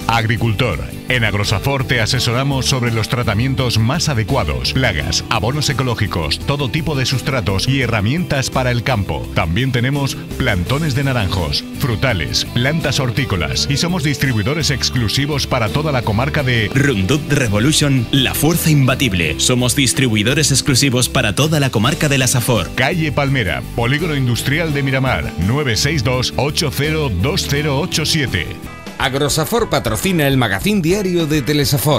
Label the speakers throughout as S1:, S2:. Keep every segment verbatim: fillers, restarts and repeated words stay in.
S1: Agricultor. En Agrosafor te asesoramos sobre los tratamientos más adecuados, plagas, abonos ecológicos, todo tipo de sustratos y herramientas para el campo. También tenemos plantones de naranjos, frutales, plantas hortícolas y somos distribuidores exclusivos para toda la comarca de
S2: Roundup Revolution, la fuerza imbatible. Somos distribuidores exclusivos para toda la comarca de la Safor.
S1: Calle Palmera, Polígono Industrial de Miramar, nueve seis dos, ocho cero dos cero ocho siete.
S3: Agrosafor patrocina el magazín diario de Telesafor.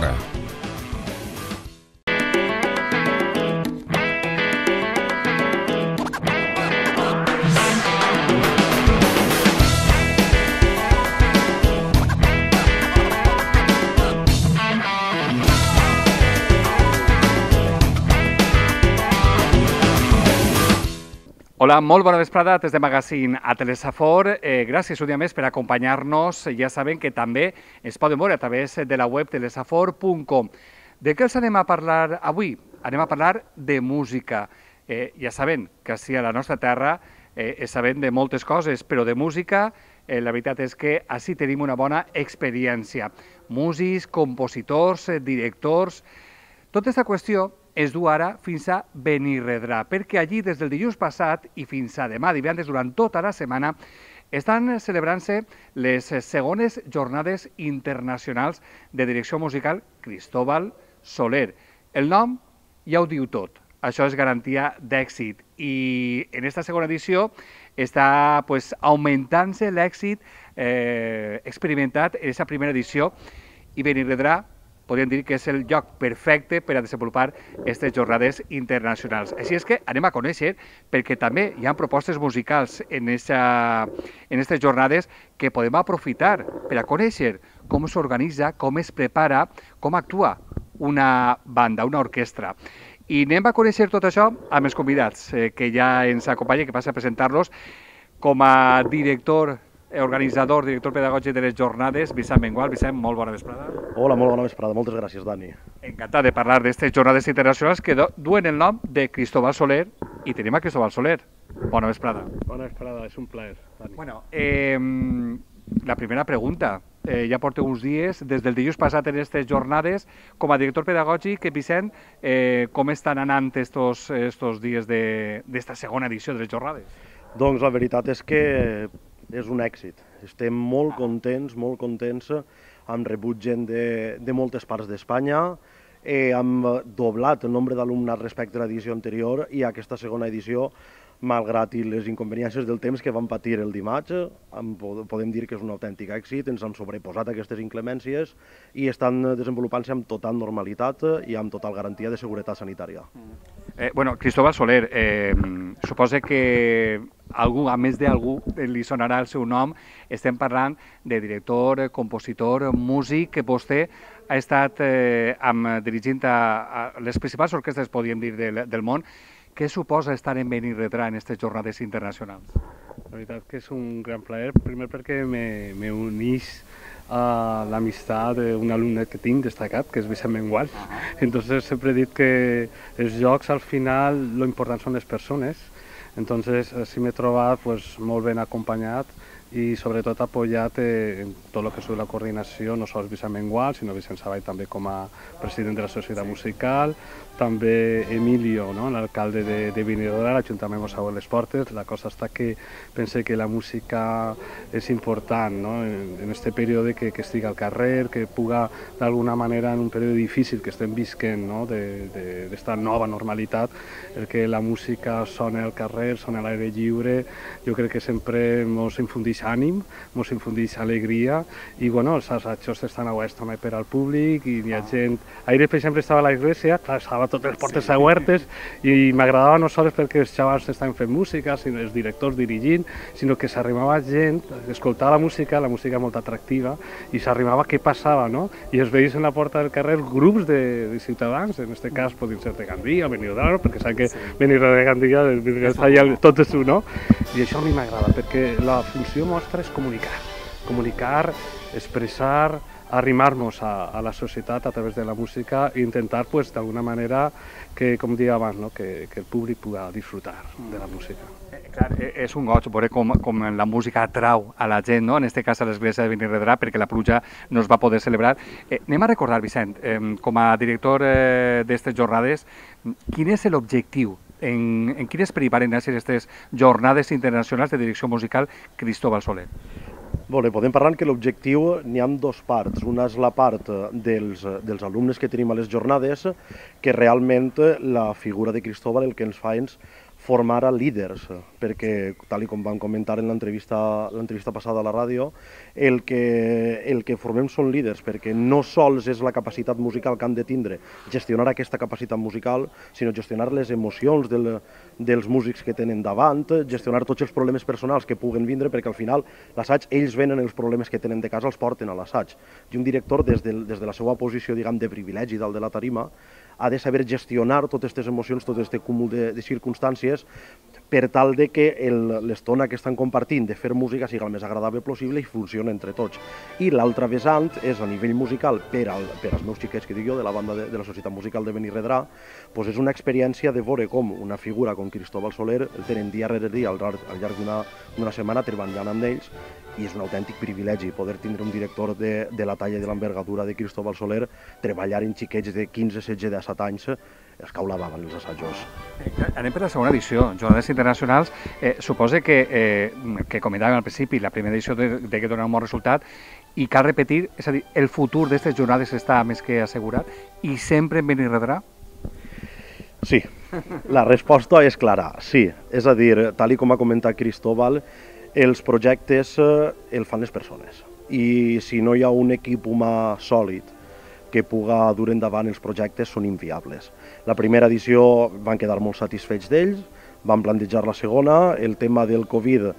S4: Hola, molt bona vesprada des de Magazine a Telesafor. Eh, gràcies un dia més per acompanyar-nos. Ja saben que també es poden veure a través de la web telesafor punt com. De què els anem a parlar avui? Anem a parlar de música. Eh, ja saben que així a la nostra terra eh, sabem de moltes coses, però de música eh, la veritat és que així tenim una bona experiència. Músics, compositors, eh, directors... Tota aquesta qüestió es du ara fins a Benirredrà, perquè allí des del dilluns passat i fins a demà divendres durant tota la setmana estan celebrant-se les segones jornades internacionals de direcció musical Cristóbal Soler. El nom ja ho diu tot, això és garantia d'èxit i en aquesta segona edició està pues, augmentant-se l'èxit eh, experimentat en aquesta primera edició i Benirredrà podríem dir que és el lloc perfecte per a desenvolupar aquestes jornades internacionals. Així és que anem a conèixer, perquè també hi ha propostes musicals en aquestes jornades que podem aprofitar per a conèixer com s'organitza, com es prepara, com actua una banda, una orquestra. I anem a conèixer tot això amb els convidats eh, que ja ens acompanyen, que passa a presentar-los com a director organitzador, director pedagògic de les jornades, Vicent Mengual. Vicent, molt bona vesprada.
S5: Hola, molt bona vesprada. Moltes gràcies, Dani.
S4: Encantat de parlar d'aquestes jornades internacionals que duen el nom de Cristóbal Soler i tenim a Cristóbal Soler. Bona vesprada.
S5: Bona vesprada, és un plaer, Dani.
S4: Bueno, eh, la primera pregunta. Eh, ja porteu uns dies, des del dilluns passat en aquestes jornades, com a director pedagògic, Vicent, eh, com estan anant estos, estos dies d'esta segona edició de les jornades?
S5: Doncs la veritat és que és un èxit. Estem molt contents, molt contents, hem rebut gent de, de moltes parts d'Espanya, eh, hem doblat el nombre d'alumnes respecte a l'edició anterior i aquesta segona edició, malgrat i les inconveniències del temps que vam patir el dimarts, podem dir que és un autèntic èxit, ens hem sobreposat a aquestes inclemències i estan desenvolupant-se amb total normalitat i amb total garantia de seguretat sanitària.
S4: Eh, bueno, Cristóbal Soler, eh, suposa que algú, a més d'algú, li sonarà el seu nom. Estem parlant de director, compositor, músic, que vostè ha estat eh, amb, dirigint a, a les principals orquestres, podríem dir, del, del món. Què suposa estar en Benirredrà en aquestes jornades internacionals?
S6: La veritat que és un gran plaer, primer perquè m'uneix a l'amistat d'un alumne que tinc destacat, que és Vicent Mengual. Entonces sempre he dit que els jocs al final lo important són les persones. Entonces sí m'he trobat pues, molt ben acompanyat i sobretot apoyat en tot el que és la coordinació, no sols Vicent Mengual, sinó Vicent Savall també com a president de la Societat Musical, també Emilio, no? L'alcalde de, de Benirredrà, l'Ajuntament mos obre les portes. La cosa està que pense que la música és important, no? En aquest període que, que estigui al carrer, que puga d'alguna manera en un període difícil que estem visquent, no? D'esta nova normalitat, el que la música sona al carrer, sona a l'aire lliure, jo crec que sempre ens infundeix ànim, ens infundeix alegria i bueno, els assajos estan oberts també per al públic i hi ha gent... Ahir, per exemple, estava a l'església, estava totes les portes obertes i m'agradava no sols perquè els xavals estaven fent música, sinó els directors dirigint, sinó que s'arrimava gent, escoltava la música, la música molt atractiva, i s'arrimava què passava, no? I es veies en la porta del carrer grups de, de ciutadans, en aquest cas podien ser de Gandia, Benirredrà, perquè saben que sí. Benirredrà de Gandia, tot és un, no? I això a mi m'agrada, perquè la funció nostra és comunicar. comunicar, expressar, arrimar-nos a, a la societat a través de la música i intentar, pues, d'alguna manera, que, com deia abans, no? que, que el públic pugui disfrutar de la música.
S4: Eh, clar, és un goig veure com, com la música atrau a la gent, no? En aquest cas a l'església de Benirredrà, perquè la pluja no es va poder celebrar. Eh, anem a recordar, Vicent, eh, com a director eh, d'aquestes jornades, quin és l'objectiu, en, en quin esperit van néixer aquestes jornades internacionals de direcció musical Cristóbal Soler?
S5: Bé, podem parlar que l'objectiu n'hi ha dos parts. Una és la part dels, dels alumnes que tenim a les jornades, que realment la figura de Cristóbal el que ens fa és formar a líders, perquè, tal com vam comentar en l'entrevista l'entrevista passada a la ràdio, el que, el que formem són líders, perquè no sols és la capacitat musical que han de tindre, gestionar aquesta capacitat musical, sinó gestionar les emocions del, dels músics que tenen davant, gestionar tots els problemes personals que puguen vindre, perquè al final l'assaig, ells venen els problemes que tenen de casa, els porten a l'assaig. I un director, des de, des de la seva posició, diguem, de privilegi dalt de la tarima, ha de saber gestionar totes aquestes emocions, tot aquest cúmul de, de circumstàncies, per tal de que l'estona que estan compartint de fer música sigui el més agradable possible i funcioni entre tots. I l'altre vessant és a nivell musical, per, al, per als meus xiquets que dic jo, de la banda de, de la Societat Musical de Benirredrà, doncs és una experiència de veure com una figura com Cristóbal Soler el tenen dia rere dia al, al llarg d'una setmana treballant amb ells, i és un autèntic privilegi poder tindre un director de, de la talla i de l'envergadura de Cristóbal Soler treballar en xiquets de quinze, setze, disset anys, es cau la bava en els assajos.
S4: Anem per la segona edició, Jornades Internacionals. Eh, suposa que, eh, que comentàvem al principi, la primera edició de, de que dona un bon resultat, i cal repetir, és a dir, el futur d'aquestes jornades està més que assegurat, i sempre en Benirredrà?
S5: Sí, la resposta és clara, sí. És a dir, tal com ha comentat Cristóbal, els projectes eh, el fan les persones. I si no hi ha un equip humà sòlid que puga dur endavant els projectes, són inviables. La primera edició van quedar molt satisfets d'ells, van plantejar la segona, el tema del Covid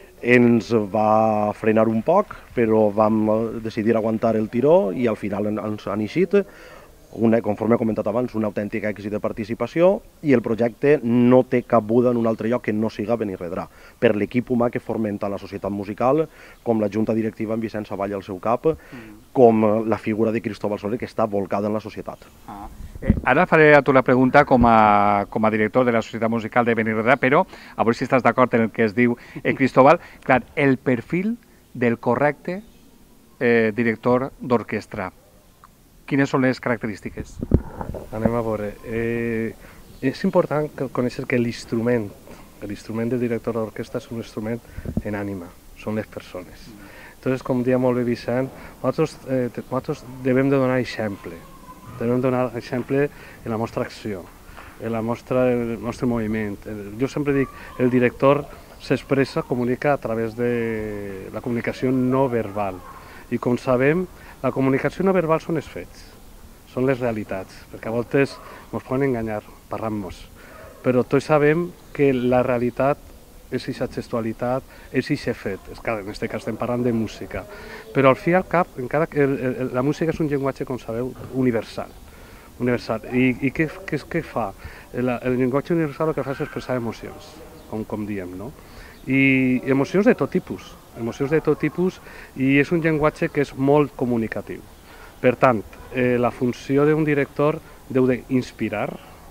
S5: ens va frenar un poc, però vam decidir aguantar el tiró i al final ens han eixit, una, conforme he comentat abans, un autèntic èxit de participació, i el projecte no té cabuda en un altre lloc que no siga Benirredrà, per l'equip humà que formen tant la societat musical com la junta directiva amb Vicent Savall al seu cap, com la figura de Cristóbal Soler, que està volcada en la societat.
S4: Ah. Eh, ara faré a tu la pregunta com a, com a director de la Societat Musical de Benirredrà, però a veure si estàs d'acord en el que es diu eh, Cristóbal. Clar, el perfil del correcte eh, director d'orquestra. Quines són les característiques?
S6: Anem a veure. Eh, és important conèixer que l'instrument, l'instrument de director d'orquestra és un instrument en ànima, són les persones. Entonces, com deia molt bé Vicent, nosaltres, eh, nosaltres devem de donar exemple. Devem donar exemple en la nostra acció, en la nostra, el nostre moviment. Jo sempre dic, el director s'expressa, comunica a través de la comunicació no verbal. I com sabem, la comunicació no verbal són els fets, són les realitats, perquè a voltes ens poden enganyar, parlant-nos. Però tots sabem que la realitat és aquesta gestualitat, és aquest fet. És clar, en aquest cas estem parlant de música. Però al fi i al cap, encara que el, el, la música és un llenguatge, com sabeu, universal. universal. I, i què, què, què fa? El, el llenguatge universal el que fa és expressar emocions, com, com diem, no? I emocions de tot tipus. emocions de tot tipus, i és un llenguatge que és molt comunicatiu. Per tant, eh, la funció d'un director deu d'inspirar,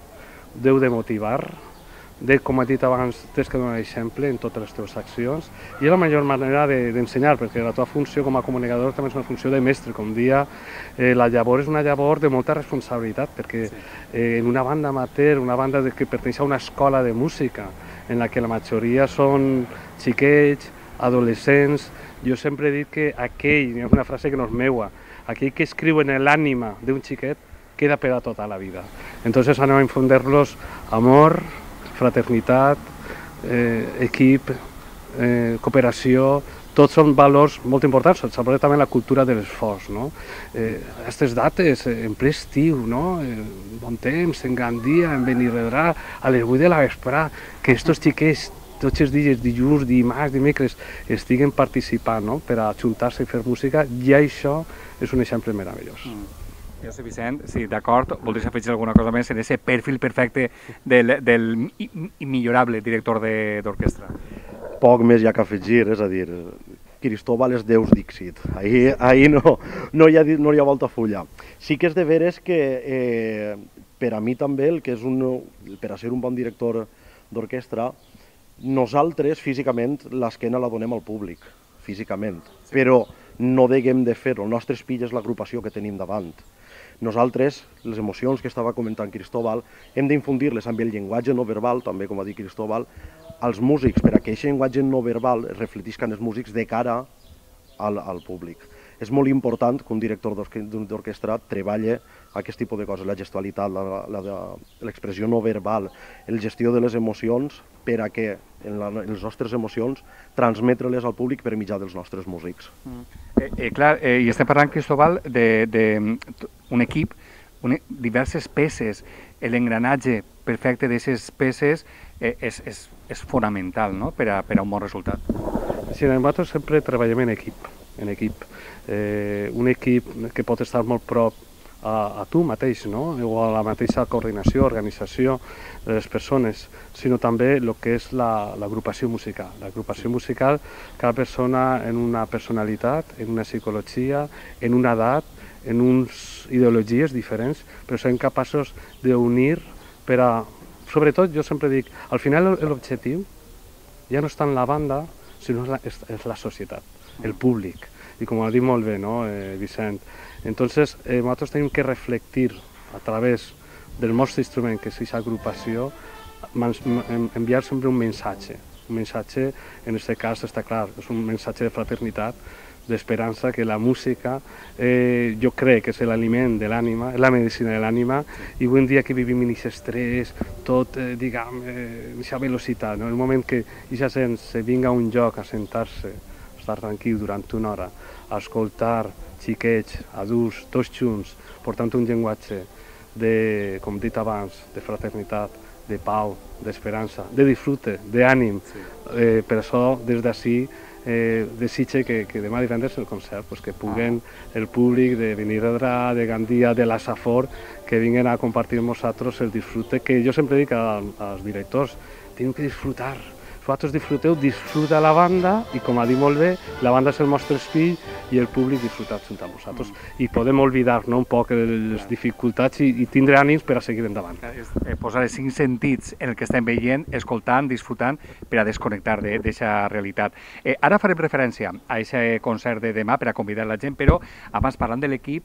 S6: deu de motivar, de, com he dit abans, tens que donar exemple en totes les teves accions, i és la millor manera d'ensenyar, de, perquè la teva funció com a comunicador també és una funció de mestre. Com dia, eh, la llavor és una llavor de molta responsabilitat, perquè eh, en una banda amateur, una banda de, que pertany a una escola de música, en la que la majoria són xiquets, adolescents, jo sempre he dit que aquell, és una frase que no és meua, aquell que escriu en l'ànima d'un xiquet queda per a tota la vida. Entonces anem a infundir-los amor, fraternitat, eh, equip, eh, cooperació, tots són valors molt importants, sobretot també la cultura de l'esforç, no? Eh, aquestes dates, eh, en ple estiu, no? Eh, bon temps, en Gandia, en Benirredrà, a les vuit de la vesprà, que aquests xiquets tots els dies, dilluns, dimarts, dimecres, estiguen participant, no? Per a ajuntar-se i fer música, i això és un exemple meravellós. Mm.
S4: Jo sé, Vicent, sí, d'acord, voldries afegir alguna cosa més en aquest perfil perfecte del, del immillorable director d'orquestra?
S5: Poc més hi ha que afegir, és a dir, Cristóbal és Deus Dixit, ahir, ahir no, no, hi ha, no hi ha volta a fulla. Sí que és de veres que eh, per a mi també, el que és un, per a ser un bon director d'orquestra, nosaltres físicament l'esquena la donem al públic, físicament, però no deguem de fer-ho, el nostre espill és l'agrupació que tenim davant. Nosaltres, les emocions que estava comentant Cristóbal, hem d'infundir-les amb el llenguatge no verbal, també com ha dit Cristóbal, als músics, per a que aquest llenguatge no verbal es reflectisca en els músics de cara al, al públic. És molt important que un director d'orquestra treballi aquest tipus de coses, la gestualitat, l'expressió no verbal, la gestió de les emocions, per a que en, la, en les nostres emocions transmetre-les al públic per mitjà dels nostres músics.
S4: Mm. Eh, eh, clar, eh, i estem parlant, Cristóbal, d'un equip, un, diverses peces, l'engranatge perfecte d'aquestes peces eh, és, és, és fonamental, no?, per a, per a un bon resultat.
S6: Sí, nosaltres sempre treballem en equip, en equip. Eh, un equip que pot estar molt prop a, a tu mateix, no?, o a la mateixa coordinació, organització de les persones, sinó també el que és l'agrupació musical. L'agrupació musical, cada persona en una personalitat, en una psicologia, en una edat, en unes ideologies diferents, però som capaços d'unir per a... Sobretot, jo sempre dic, al final l'objectiu ja no està en la banda, sinó és la, és, és la societat, el públic. I com ha dit molt bé, no, eh, Vicent? Entonces, eh, nosaltres tenim que reflectir a través del nostre instrument, que és aquesta agrupació, enviar sempre un missatge. Un missatge, en aquest cas, està clar, és un missatge de fraternitat, d'esperança, que la música, eh, jo crec que és l'aliment de l'ànima, és la medicina de l'ànima, i avui en dia que vivim en aquest estrès, tot, eh, diguem, eh, aquesta velocitat, no? El moment que aquesta gent se vinga a un lloc a sentar-se, a estar tranquil durant una hora, a escoltar xiquets, adults, tots junts, portant un llenguatge de, com dit abans, de fraternitat, de pau, d'esperança, de disfrute, d'ànim. Sí. Eh, per això, des d'ací, eh, desitge que, que demà divendres el concert, pues, que puguen ah. el públic de Benirredrà, de Gandia, de la Safor, que vinguen a compartir amb nosaltres el disfrute, que jo sempre dic a, als directors, tenim que disfrutar. Vosaltres disfruteu, disfruta la banda, i com ha dit molt bé, la banda és el nostre espill i el públic disfrutat junt amb vosaltres. Mm. I podem oblidar, no, un poc les dificultats i, i tindre ànims per a seguir endavant.
S4: Eh, posar els cinc sentits en el que estem veient, escoltant, disfrutant, per a desconnectar d'aquesta realitat. Eh, ara farem referència a aquest concert de demà per a convidar la gent, però abans parlant de l'equip,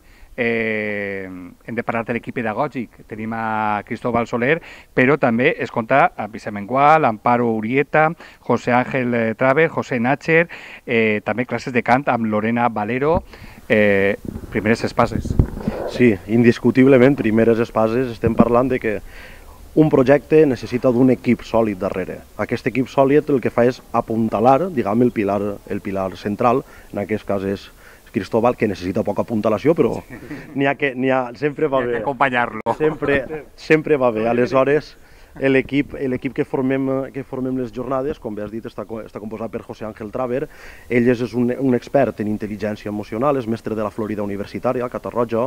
S4: eh, hem de parlar de l'equip pedagògic. Tenim a Cristóbal Soler, però també es compta amb Vicent Mengual, Amparo Urieta, José Ángel Traver, José Nácher, eh, també classes de cant amb Lorena Valero, eh, primeres espases.
S5: Sí, indiscutiblement, primeres espases. Estem parlant de que un projecte necessita d'un equip sòlid darrere. Aquest equip sòlid el que fa és apuntalar, diguem, el pilar, el pilar central, en aquest cas és Cristóbal, que necessita poca apuntalació, però n'hi ha que, n'hi ha, sempre va bé.
S4: Acompanyar-lo.
S5: Sempre, sempre va bé. Aleshores, l'equip l'equip que formem que formem les jornades, com bé has dit, està, està composat per José Ángel Traver. Ell és un, un expert en intel·ligència emocional, és mestre de la Florida Universitària, a Catarroja,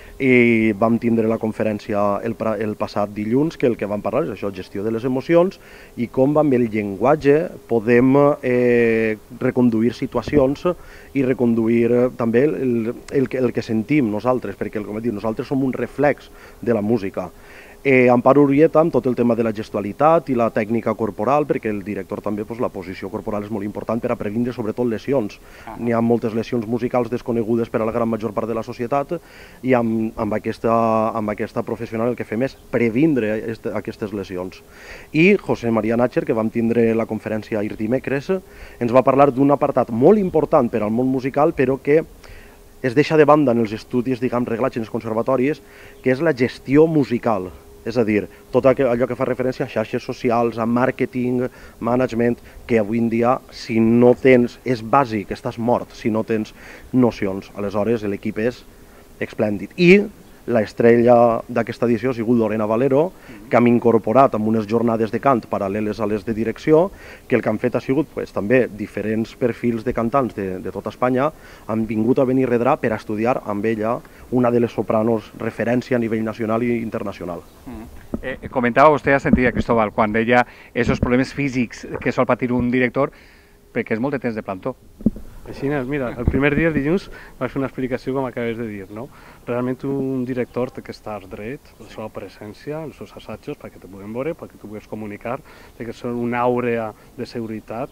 S5: i vam tindre la conferència el, el passat dilluns, que el que vam parlar és això, gestió de les emocions, i com amb el llenguatge podem eh, reconduir situacions i reconduir eh, també el, el, el que sentim nosaltres, perquè com he dit, nosaltres som un reflex de la música. Eh, Amparo Urieta amb tot el tema de la gestualitat i la tècnica corporal, perquè el director també, pues, la posició corporal és molt important per a previndre sobretot lesions. Ah. N'hi ha moltes lesions musicals desconegudes per a la gran major part de la societat, i amb, amb, aquesta, amb aquesta professional el que fem és previndre este, aquestes lesions. I José María Nácher, que vam tindre la conferència ahir dimecres, ens va parlar d'un apartat molt important per al món musical, però que es deixa de banda en els estudis, diguem, reglats en els conservatoris, que és la gestió musical. És a dir, tot allò que fa referència a xarxes socials, a màrqueting, management, que avui en dia, si no tens, és bàsic, estàs mort si no tens nocions. Aleshores, l'equip és esplèndid. I l'estrella d'aquesta edició ha sigut Lorena Valero, que hem incorporat amb unes jornades de cant paral·leles a les de direcció, que el que han fet ha sigut pues, també diferents perfils de cantants de, de tota Espanya, han vingut a Benirredrà per a estudiar amb ella una de les sopranos referència a nivell nacional i internacional.
S4: Mm. Eh, comentava vostè, a sentir, Cristóbal, quan deia aquests problemes físics que sol patir un director, perquè és molt de temps de plantó.
S6: Així, mira, el primer dia, el dilluns, vaig fer una explicació com acabes de dir, no? Realment un director té que estar dret, la seva presència, els seus assajos, perquè te puguem veure, perquè tu pugues comunicar, té que ser una àurea de seguretat,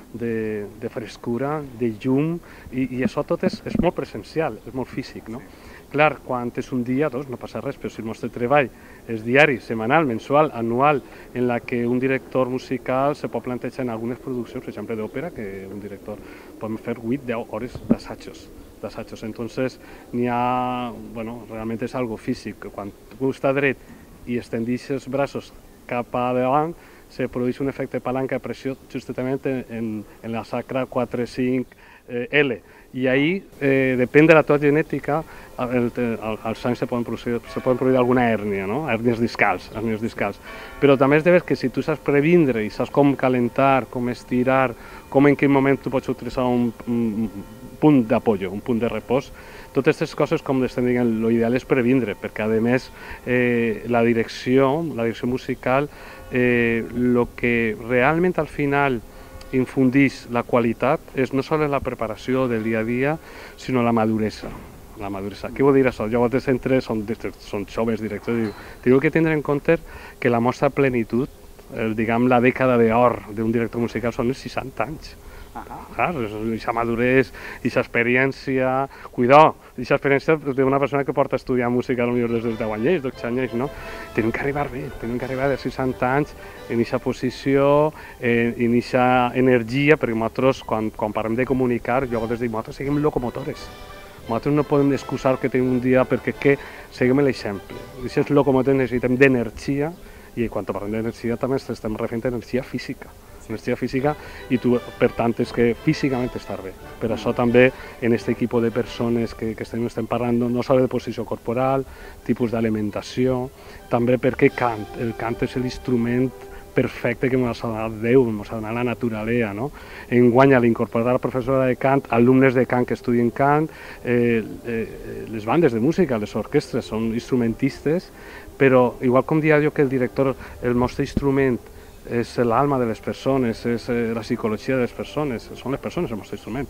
S6: de, de frescura, de llum, i, i això tot és, és molt presencial, és molt físic, no? Clar, quan és un dia, doncs, no passa res, però si el nostre treball és diari, setmanal, mensual, anual, en la que un director musical se pot plantejar en algunes produccions, per exemple d'òpera, que un director pot fer vuit a deu hores d'assajos. d'assajos. Entonces, n'hi ha, bueno, realment és algo físic. Quan tu estàs dret i estendix els braços cap a davant, se produeix un efecte de palanca de pressió justament en, en la sacra quatre cinc L. I ahí, eh, depèn de la tua genètica, el, el, als anys se poden produir, se poden produir alguna hèrnia, no? Hèrnies discals, hèrnies discals. Però també és de veure que si tu saps previndre i saps com calentar, com estirar, com en quin moment tu pots utilitzar un, un punt d'apoyo, un punt de repòs, totes aquestes coses, com estem dient, l'ideal és previndre, perquè a més eh, la direcció, la direcció musical, eh, lo que realment al final infundix la qualitat és no sols la preparació del dia a dia, sinó la maduresa. La maduresa. Què vol dir això? Jo als centres són, són joves directors, tinc que tindre en compte que la nostra plenitud, el, diguem, la dècada d'or d'un director musical són els seixanta anys. Clar, aquesta maduresa, aquesta experiència, cuidado, aquesta experiència d'una persona que porta a estudiar música potser des dels deu anys, dotze anys, no? Tenim que arribar bé, tenim que arribar dels seixanta anys en aquesta posició, en aquesta energia, perquè nosaltres, quan, quan parlem de comunicar, jo des dic, nosaltres seguim locomotores. Nosaltres no podem excusar que tenim un dia perquè que seguim l'exemple. Aquestes locomotores necessitem d'energia, i quan parlem d'energia també estem referint a energia física. energia física i tu, per tant, és que físicament estar bé. Per això també en aquest equip de persones que, que estem, estem parlant no sols de posició corporal, tipus d'alimentació, també perquè cant. El cant és l'instrument perfecte que ens ha donat Déu, ens ha donat la naturalesa, no? Enguany, a l'incorporar la professora de cant, alumnes de cant que estudien cant, eh, eh, les bandes de música, les orquestres, són instrumentistes, però igual com dia jo que el director, el nostre instrument és l'alma de les persones, és la psicologia de les persones, són les persones el nostre instrument.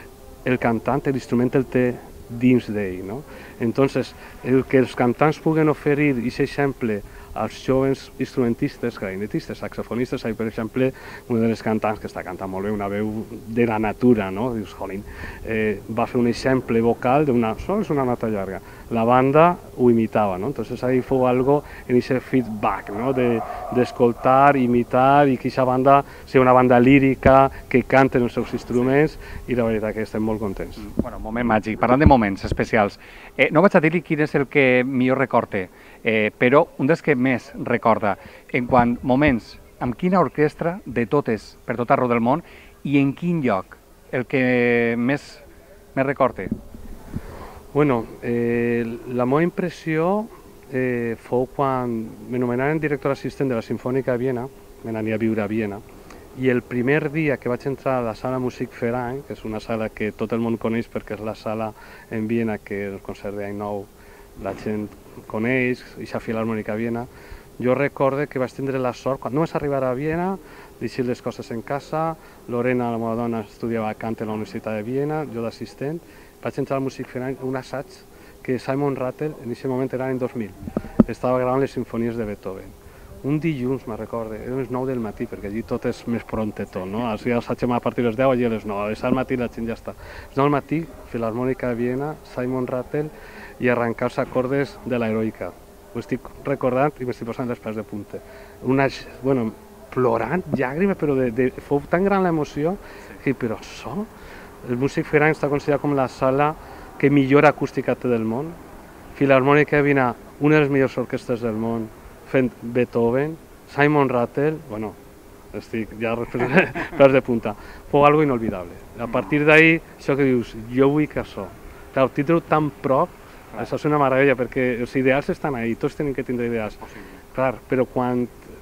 S6: El cantant, l'instrument el té dins d'ell, no? Entonces, el que els cantants puguen oferir aquest exemple als joves instrumentistes, clarinetistes, saxofonistes, per exemple, un dels cantants que està cantant molt bé, una veu de la natura, no? Dius, jolín, eh, va fer un exemple vocal d'una, sols una nota llarga. La banda ho imitava, no? Entonces ahí fou algo en ese feedback, no? De, d'escoltar, imitar i que aquesta banda sigui una banda lírica, que canten els seus instruments i la veritat que estem molt contents.
S4: Bueno, moment màgic. Parlant de moments especials, eh, no vaig a dir-li quin és el que millor recorde, eh, però un dels que més recorda en quant moments, amb quina orquestra de totes, per tot arreu del món, i en quin lloc, el que més, més recorde?
S6: Bueno, eh, la meva impressió eh, fou quan m'anomenaren director assistent de la Sinfònica de Viena, me n'ania a viure a Viena, i el primer dia que vaig entrar a la sala Musikverein, que és una sala que tot el món coneix perquè és la sala en Viena que el concert d'any nou la gent coneix, i la Filharmònica de Viena, jo recorde que vaig tindre la sort, quan només arribar a Viena, deixar les coses en casa, Lorena, la meva dona, estudiava cant a la Universitat de Viena, jo d'assistent, vaig entrar al Musikverein, un assaig que Simon Rattle, en aquest moment era l'any dos mil, estava gravant les sinfonies de Beethoven. Un dilluns, me'n recorde, era les nou del matí, perquè allí tot és més prontetó, no? Així assagem a partir de les deu, allí a les nou, a les set del matí la gent ja està. A les nou del matí, Filharmònica de Viena, Simon Rattle, i arrencar els acordes de l'Heroica. Ho estic recordant i m'estic posant les pèls de punta. Una, bueno, plorant, llàgrimes, però de, de, fou tan gran l'emoció que, però això, el Musikverein està considerat com la sala que millor acústica té del món. Filharmònica de Viena, una de les millors orquestres del món, fent Beethoven, Simon Rattle, bueno, estic ja pèls de punta. Fou algo inolvidable. A partir d'ahí, això que dius, jo vull que això. Clar, tindre-ho tan prop, això és una meravella, perquè els ideals estan ahí, tots tenim que tindre ideals. Clar, però quan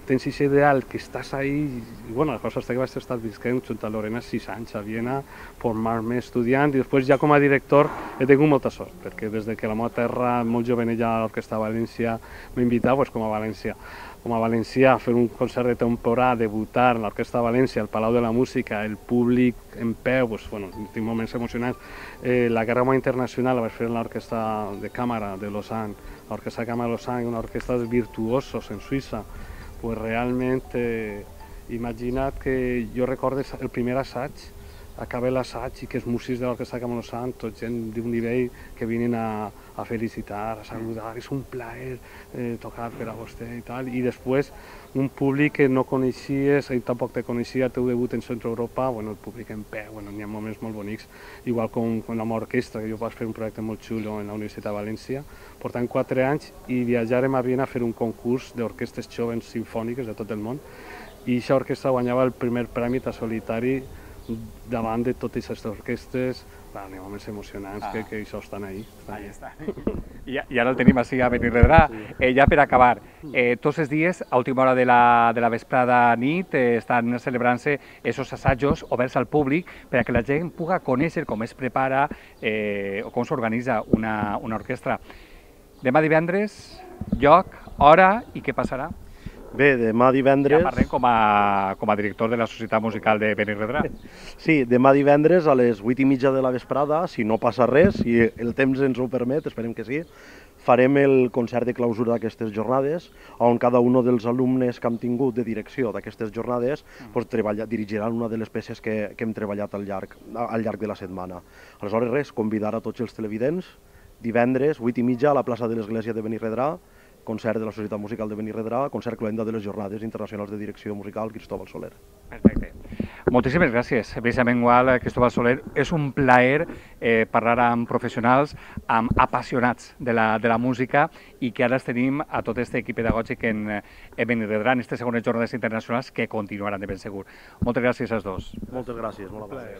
S6: tens aquest ideal que estàs ahí, i bueno, la cosa és que vaig estar visquent junt a Lorena sis anys a Viena, formar-me estudiant, i després ja com a director he tingut molta sort, perquè des de que la meva terra, molt jovenella a l'Orquestra València, m'invitava, pues, com a València, com a valencià, a fer un concert de temporada, debutar en l'Orquestra València, al Palau de la Música, el públic en peu, pues, bueno, tinc moments emocionants. Eh, la Guerra Mundial Internacional la vaig fer en l'Orquestra de Càmera de Lausanne, l'Orquestra de Càmera de Lausanne, una orquestra de virtuosos en Suïssa. Pues realment, eh, imagina't que jo recordo el primer assaig, acaba l'assaig i que els músics de l'Orquestra de Càmera de Lausanne, tots gent d'un nivell que vinen a, a felicitar, a saludar, és un plaer eh, tocar per a vostè i tal, i després un públic que no coneixies, ell tampoc te coneixia, el teu debut en Centro Europa, bueno, el públic en peu, bueno, n'hi ha moments molt bonics, igual com, com la meva orquestra, que jo vaig fer un projecte molt xulo en la Universitat de València, portant quatre anys i viatjarem a Viena a fer un concurs d'orquestres joves simfòniques de tot el món, i aquesta orquestra guanyava el primer premi a solitari davant de totes aquestes orquestres. N'hi ha moments emocionants ah. que, que això estan ahí. Estan
S4: ahí està. I, I ara el tenim així a Benirredrà. Sí. Eh, ja per acabar, eh, tots els dies, a última hora de la, de la vesprada nit, eh, estan celebrant-se aquests assajos oberts al públic per a que la gent pugui conèixer com es prepara eh, o com s'organitza una, una orquestra. Demà divendres, lloc, hora i què passarà?
S5: Bé, demà divendres...
S4: Ja parlem com a, com a director de la Societat Musical de Benirredrà.
S5: Sí, demà divendres a les vuit i mitja de la vesprada, si no passa res, si el temps ens ho permet, esperem que sí, farem el concert de clausura d'aquestes jornades, on cada un dels alumnes que hem tingut de direcció d'aquestes jornades pues, treballa, dirigiran una de les peces que, que hem treballat al llarg, al llarg de la setmana. Aleshores, res, convidar a tots els televidents, divendres, vuit i mitja, a la plaça de l'Església de Benirredrà, concert de la Societat Musical de Benirredrà, concert cloenda de les Jornades Internacionals de Direcció Musical Cristóbal Soler.
S4: Perfecte. Moltíssimes gràcies, Benjamin Gual, Cristóbal Soler. És un plaer eh, parlar amb professionals, amb apassionats de la, de la música i que ara els tenim a tot aquest equip pedagògic en, en Benirredrà, en aquestes segones jornades internacionals que continuaran de ben segur. Moltes gràcies als dos.
S5: Moltes gràcies, molt amable.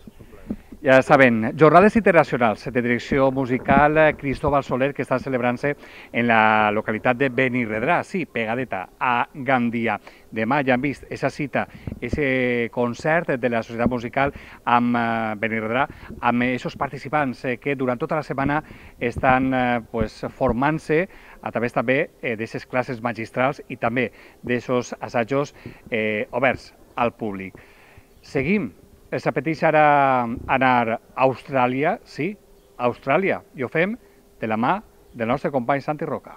S4: Ja saben, jornades internacionals de direcció musical Cristóbal Soler que estan celebrant-se en la localitat de Benirredrà, sí, pegadeta a Gandia. Demà ja han vist aquesta cita, aquest concert de la Societat Musical amb Benirredrà, amb aquests participants que durant tota la setmana estan pues, formant-se a través també d'aquestes classes magistrals i també d'aquests assajos eh, oberts al públic. Seguim. Els apeteix ara anar a Austràlia, sí, a Austràlia, i ho fem de la mà del nostre company Santi Roca.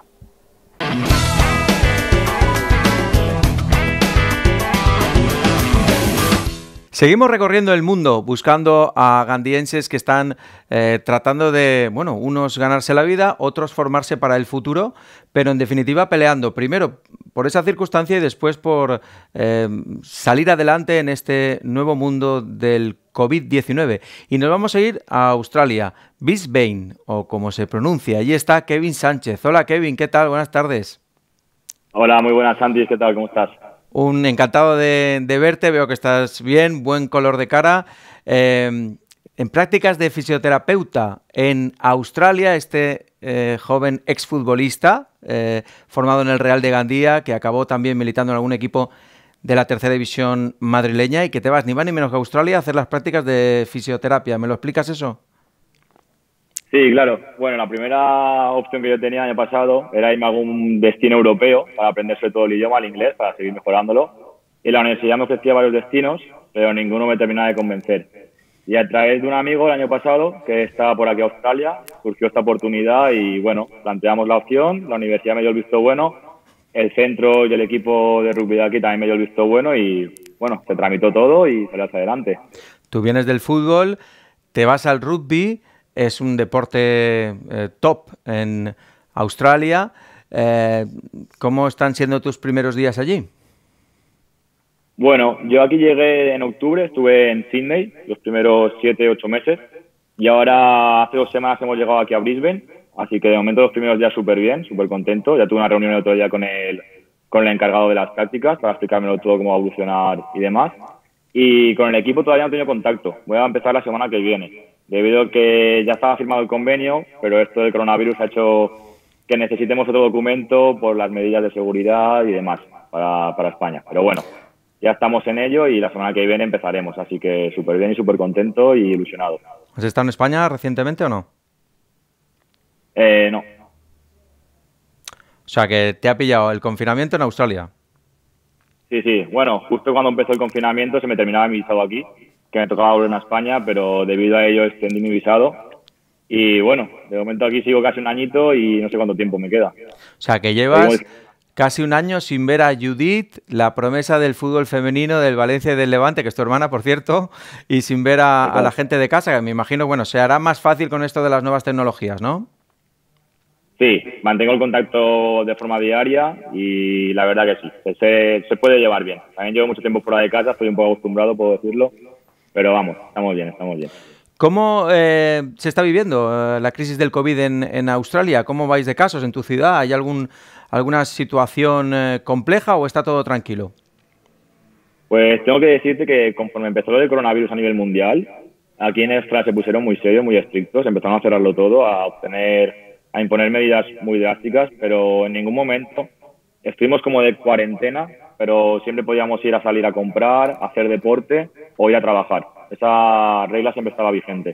S7: Seguimos recorriendo el mundo buscando a gandienses que están eh, tratando de, bueno, unos ganarse la vida, otros formarse para el futuro, pero en definitiva peleando primero por esa circunstancia y después por eh, salir adelante en este nuevo mundo del COVID diecinueve. Y nos vamos a ir a Australia, Brisbane, o como se pronuncia. Allí está Kevin Sánchez. Hola Kevin, ¿qué tal? Buenas tardes.
S8: Hola, muy buenas Santi, ¿qué tal? ¿Cómo estás?
S7: Un encantado de, de verte, veo que estás bien, buen color de cara. Eh, en prácticas de fisioterapeuta en Australia, este eh, joven exfutbolista eh, formado en el Real de Gandía, que acabó también militando en algún equipo de la tercera división madrileña y que te vas ni más ni menos que a Australia a hacer las prácticas de fisioterapia. ¿Me lo explicas eso?
S8: Sí, claro. Bueno, la primera opción que yo tenía el año pasado era irme a algún destino europeo para aprender sobre todo el idioma, el inglés, para seguir mejorándolo. Y la universidad me ofrecía varios destinos, pero ninguno me terminaba de convencer. Y a través de un amigo el año pasado, que estaba por aquí a Australia, surgió esta oportunidad y, bueno, planteamos la opción, la universidad me dio el visto bueno, el centro y el equipo de rugby de aquí también me dio el visto bueno y, bueno, se tramitó todo y salió hacia adelante.
S7: Tú vienes del fútbol, te vas al rugby. Es un deporte eh, top en Australia. Eh, ¿Cómo están siendo tus primeros días allí?
S8: Bueno, yo aquí llegué en octubre, estuve en Sydney los primeros siete, ocho meses y ahora hace dos semanas hemos llegado aquí a Brisbane, así que de momento los primeros días súper bien, súper contento. Ya tuve una reunión el otro día con el, con el encargado de las prácticas para explicármelo todo, cómo va a evolucionar y demás. Y con el equipo todavía no he tenido contacto, voy a empezar la semana que viene. Debido a que ya estaba firmado el convenio, pero esto del coronavirus ha hecho que necesitemos otro documento por las medidas de seguridad y demás. para, para España. Pero bueno, ya estamos en ello y la semana que viene empezaremos, así que súper bien y súper contento y ilusionado.
S7: ¿Has estado en España recientemente o no?
S8: Eh, no.
S7: O sea, que te ha pillado el confinamiento en Australia.
S8: Sí, sí. Bueno, justo cuando empezó el confinamiento se me terminaba mi visado aquí, que me tocaba volver a España, pero debido a ello extendí mi visado. Y bueno, de momento aquí sigo casi un añito y no sé cuánto tiempo me queda.
S7: O sea, que llevas casi un año sin ver a Judith, la promesa del fútbol femenino del Valencia y del Levante, que es tu hermana, por cierto, y sin ver a, a la gente de casa, que me imagino, bueno, se hará más fácil con esto de las nuevas tecnologías, ¿no?
S8: Sí, mantengo el contacto de forma diaria y la verdad que sí, se, se puede llevar bien. También llevo mucho tiempo fuera de casa, estoy un poco acostumbrado, puedo decirlo, pero vamos, estamos bien, estamos bien.
S7: ¿Cómo eh, se está viviendo eh, la crisis del COVID en, en Australia? ¿Cómo vais de casos en tu ciudad? ¿Hay algún, alguna situación eh, compleja o está todo tranquilo?
S8: Pues tengo que decirte que conforme empezó lo del coronavirus a nivel mundial, aquí en Australia se pusieron muy serios, muy estrictos, empezaron a cerrarlo todo, a obtener, a imponer medidas muy drásticas, pero en ningún momento estuvimos como de cuarentena, pero siempre podíamos ir a salir a comprar, a hacer deporte o ir a trabajar. Esa regla siempre estaba vigente.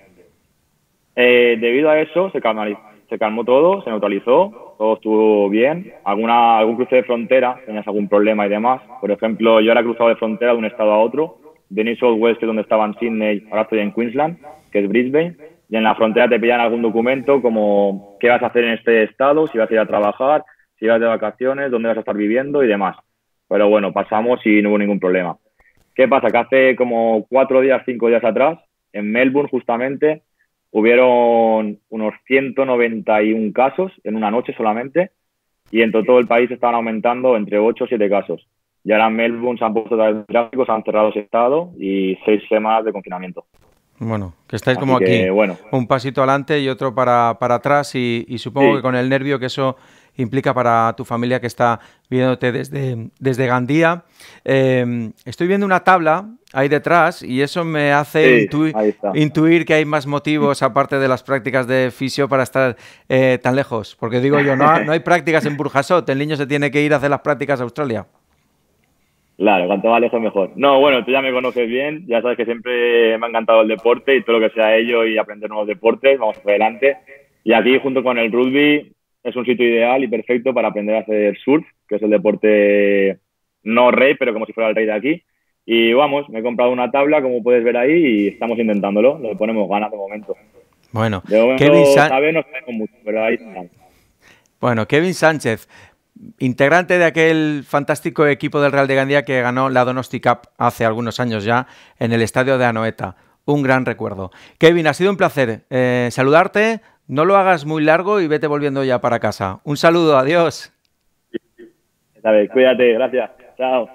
S8: Eh, debido a eso se calmó, se calmó todo, se neutralizó, todo estuvo bien. Alguna, algún cruce de frontera, tenías algún problema y demás. Por ejemplo, yo ahora he cruzado de frontera de un estado a otro. De New South Wales, que es donde estaba en Sydney, ahora estoy en Queensland, que es Brisbane. Y en la frontera te pillan algún documento como qué vas a hacer en este estado, si vas a ir a trabajar, si vas de vacaciones, dónde vas a estar viviendo y demás. Pero bueno, pasamos y no hubo ningún problema. ¿Qué pasa? Que hace como cuatro días, cinco días atrás, en Melbourne justamente, hubieron unos ciento noventa y uno casos en una noche solamente y en todo el país estaban aumentando entre ocho o siete casos. Y ahora en Melbourne se han puesto tráficos, se han cerrado ese estado y seis semanas de confinamiento.
S7: Bueno, que estáis
S8: Así
S7: como
S8: que,
S7: aquí,
S8: bueno.
S7: un pasito adelante y otro para, para atrás y, y supongo
S8: Sí.
S7: que con el nervio que eso implica para tu familia que está viéndote desde, desde Gandía. Eh, estoy viendo una tabla ahí detrás y eso me hace
S8: Sí,
S7: intui-
S8: ahí está.
S7: intuir que hay más motivos aparte de las prácticas de fisio para estar eh, tan lejos. Porque digo yo, no, no hay prácticas en Burjasot, el niño se tiene que ir a hacer las prácticas a Australia.
S8: Claro, cuanto más lejos mejor. No, bueno, tú ya me conoces bien, ya sabes que siempre me ha encantado el deporte y todo lo que sea ello y aprender nuevos deportes, vamos hacia adelante. Y aquí, junto con el rugby, es un sitio ideal y perfecto para aprender a hacer surf, que es el deporte no rey, pero como si fuera el rey de aquí. Y vamos, me he comprado una tabla, como puedes ver ahí, y estamos intentándolo, le ponemos ganas de momento.
S7: Bueno,
S8: De momento,
S7: Kevin San-
S8: tal vez no sabemos mucho, pero ahí estamos.
S7: Bueno, Kevin Sánchez, integrante de aquel fantástico equipo del Real de Gandía que ganó la Donosti Cup hace algunos años ya en el estadio de Anoeta. Un gran recuerdo. Kevin, ha sido un placer eh, saludarte. No lo hagas muy largo y vete volviendo ya para casa. Un saludo, adiós.
S8: ¿Sabes? Cuídate, gracias. Chao.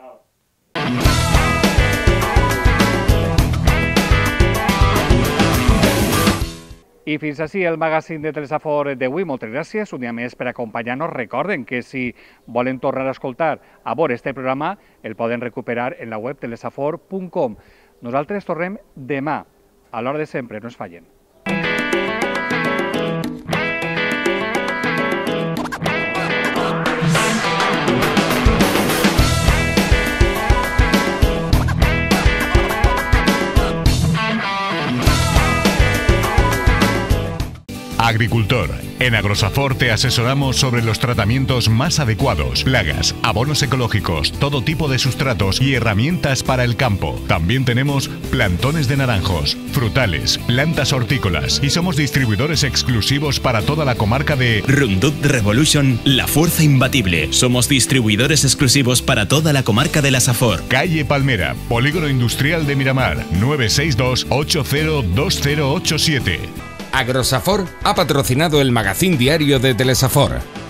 S4: I fins així el magazín de Telesafor d'avui. Moltes gràcies un dia més per acompanyar-nos. Recorden que si volen tornar a escoltar a veure este programa el poden recuperar en la web telesafor punt com. Nosaltres tornem demà, a l'hora de sempre, no es fallen.
S1: Agricultor. En Agrosafor te asesoramos sobre los tratamientos más adecuados, plagas, abonos ecológicos, todo tipo de sustratos y herramientas para el campo. También tenemos plantones de naranjos, frutales, plantas hortícolas y somos distribuidores exclusivos para toda la comarca de
S2: Roundup Revolution, la fuerza imbatible. Somos distribuidores exclusivos para toda la comarca de la Safor.
S1: Calle Palmera, Polígono Industrial de Miramar, nueve seis dos, ocho cero dos cero ocho siete.
S3: Agrosafor ha patrocinado el magazín diario de Telesafor.